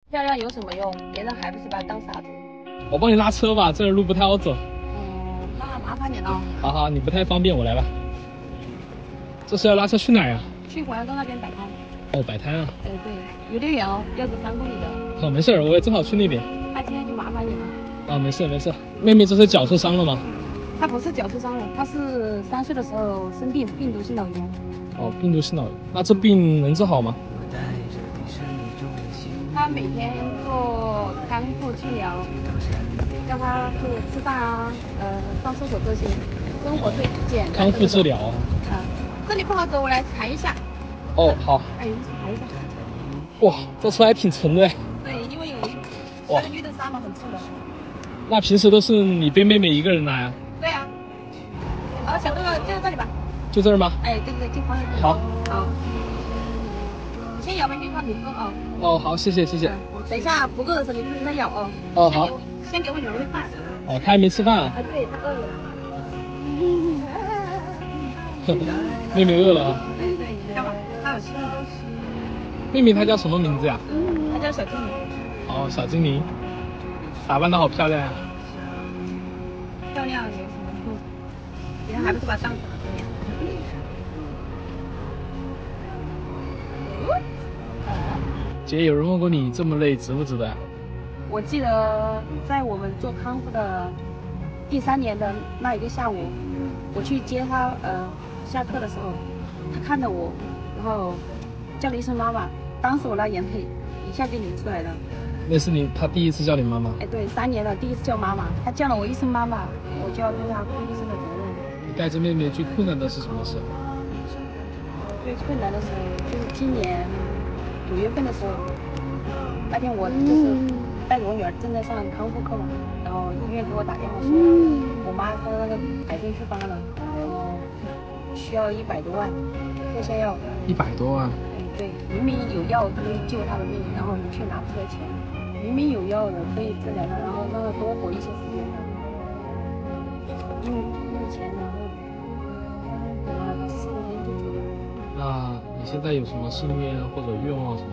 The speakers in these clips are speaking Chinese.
漂亮有什么用？别人还不是把它当傻子。 我帮你拉车吧，这儿路不太好走。 那麻烦你了。 好好，你不太方便，我来吧。这是要拉车去哪儿呀？ 去黄崖沟那边摆摊。 哦，摆摊啊。 对，有点远哦，要走3公里的。 哦，没事儿，我也正好去那边。 那今天就麻烦你了。 啊，没事没事。妹妹这是脚受伤了吗？ 她不是脚受伤了，她是3岁的时候生病，病毒性脑炎。 哦，病毒性脑炎，那这病能治好吗？ 她每天做康复治疗，叫她做吃饭啊，上厕所这些，生活最简单。 康复治疗啊。 这里不好走，我来抬一下。 哦，好。 哎，抬一下。 哇，这车还挺沉的。 对，因为有那个绿豆沙嘛，很重的。 那平时都是你背妹妹一个人拿呀？ 对呀。好，小哥哥就在这里吧。 就这儿吗？ 哎，对，就放在这里。好。你先咬吧，先放你喝啊。哦， 好，谢谢。 等一下不够的时候你自己再咬哦。 哦，好。 先给我女儿喂饭。 哦，她还没吃饭啊？ 对，她饿了。 妹妹饿了啊？ 对，干嘛？她有吃。 妹妹她叫什么名字呀？ 她叫小精灵。 哦，小精灵，打扮的好漂亮呀。 漂亮有什么用？别人还不是把她当傻子。 姐，有人问过你这么累值不值得呀？ 我记得在我们做康复的第3年的那一个下午，我去接她，下课的时候，她看着我，然后叫了一声妈妈，当时我那眼泪一下就流出来了。 那是她第一次叫你妈妈？ 哎，对，3年了，第一次叫妈妈，她叫了我一声妈妈，我就要对她负一生的责任。 你带着妹妹最困难的是什么事？ 最困难的时候就是今年5月份的时候，那天我就是带着我女儿正在上康复课嘛，然后医院给我打电话说，我妈她那个癌症复发了，然后需要100多万特效药。 100多万？ 哎，对，明明有药可以救她的命，然后你却拿不出来钱。明明有药的可以治疗她，然后让她多活一些时间的，用钱然后给她4天就走了。 那你现在有什么心愿或者愿望什么？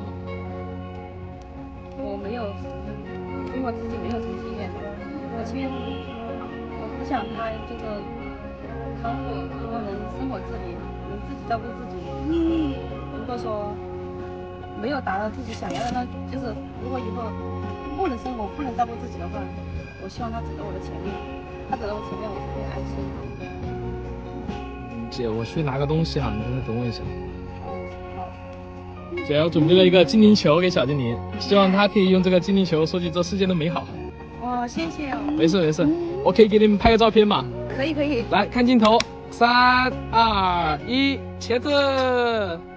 我没有，因为我自己没有什么心愿。我心愿，我只想他这个康复，然后能生活自理，能自己照顾自己。如果说没有达到自己想要的，那就是如果以后不能生活、不能照顾自己的话，我希望他走到我的前面。他走到我前面，我就会安心。 姐，我去拿个东西啊，你在这等我一下。 好。 姐，我准备了一个精灵球给小精灵，希望她可以用这个精灵球收集这世界的美好。 哦，谢谢哦。 没事，我可以给你们拍个照片吗？ 可以。 来看镜头，3、2、1，茄子。